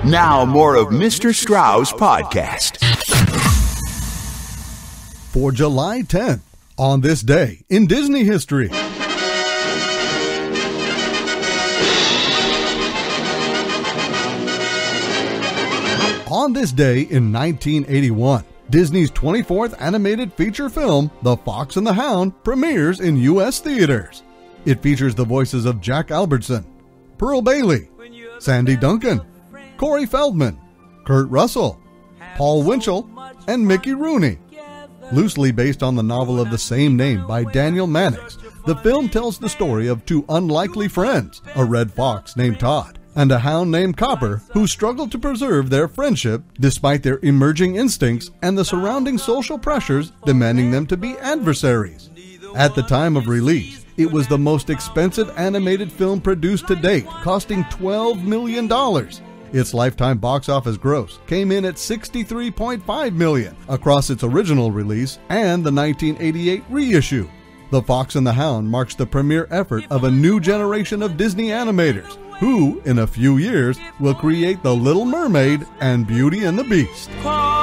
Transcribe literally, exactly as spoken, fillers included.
Now more of Mister Strauss Podcast. For July tenth, on this day in Disney history. On this day in nineteen eighty-one, Disney's twenty-fourth animated feature film, The Fox and the Hound, premieres in U S theaters. It features the voices of Jack Alberston, Pearl Bailey, Sandy Duncan, Corey Feldman, Kurt Russell, Paul Winchell, and Mickey Rooney. Loosely based on the novel of the same name by Daniel Mannix, the film tells the story of two unlikely friends, a red fox named Todd and a hound named Copper, who struggle to preserve their friendship despite their emerging instincts and the surrounding social pressures demanding them to be adversaries. At the time of release, it was the most expensive animated film produced to date, costing twelve million dollars. Its lifetime box office gross came in at sixty-three point five million dollars across its original release and the nineteen eighty-eight reissue. The Fox and the Hound marks the premier effort of a new generation of Disney animators who, in a few years, will create the Little Mermaid and Beauty and the Beast.